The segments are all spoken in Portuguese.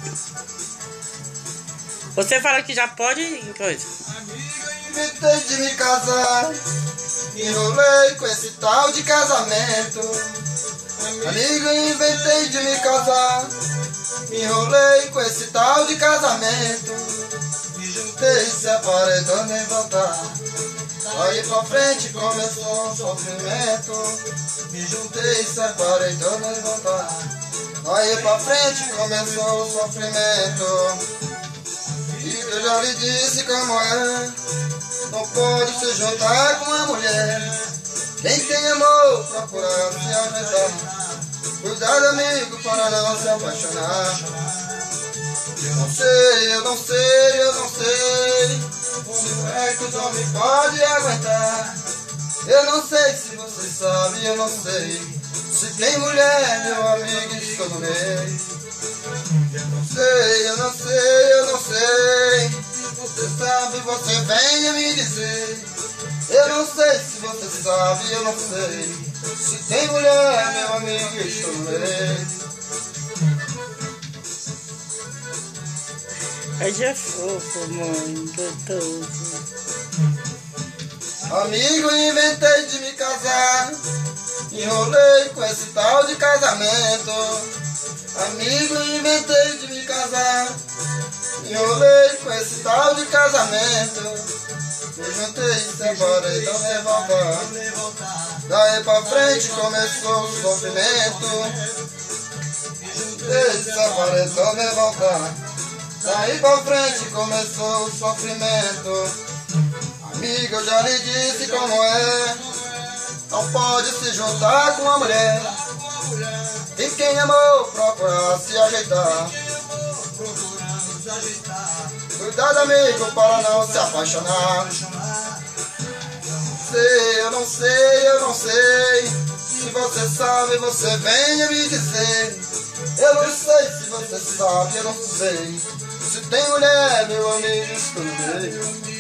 Você fala que já pode coisa. Inventei de me casar, me enrolei com esse tal de casamento. Amigo, inventei de me casar, me enrolei com esse tal de casamento. Me juntei, separei, tô nem voltar. Aí pra frente começou o sofrimento. Me juntei, separei, tô nem voltar. Aí pra frente começou o sofrimento. E eu já lhe disse como é, não pode se juntar com a mulher. Quem tem amor procura se ajeitar. Cuidado, amigo, para não se apaixonar. Eu não sei, eu não sei, eu não sei como é que os homens podem aguentar. Eu não sei se você sabe, eu não sei se tem mulher, meu amigo, estou no meio. Eu não sei, eu não sei, eu não sei. Você sabe, você venha me dizer. Eu não sei se você sabe, eu não sei se tem mulher, meu amigo, estou no meio. Aí é fofo, mãe, gostoso. Amigo, inventei de me casar, enrolei com esse tal de casamento. Amigo, inventei de me casar, enrolei com esse tal de casamento. Me juntei, separei, não me voltar. Daí pra frente começou o sofrimento. Me juntei, separei, não me voltar. Daí pra frente começou o sofrimento. Amigo, eu já lhe disse como é, não pode se juntar com a mulher. E quem amou procura se ajeitar. Cuidado, amigo, para não se apaixonar. Eu não sei, eu não sei. Se você sabe, você venha me dizer. Eu não sei se você sabe, eu não sei se tem mulher, meu amigo, estou no meio.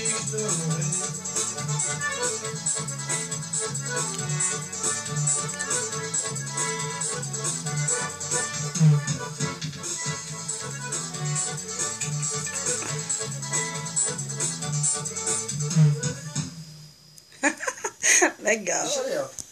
Legal. Deixa aí, ó.